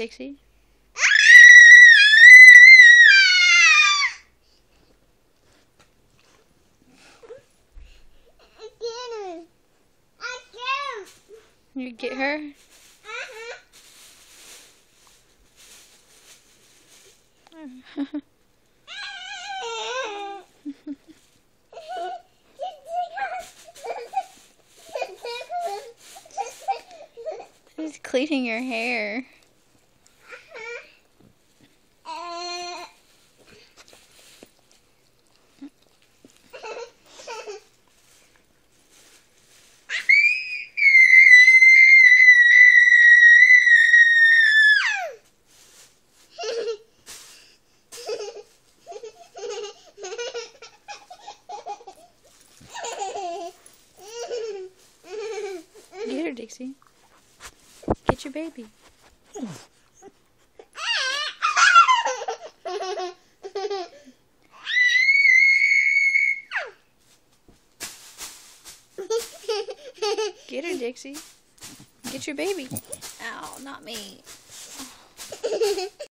Dixie. You get her? He's cleaning your hair. Get her, Dixie. Get your baby. Get her, Dixie. Get your baby. Ow, not me.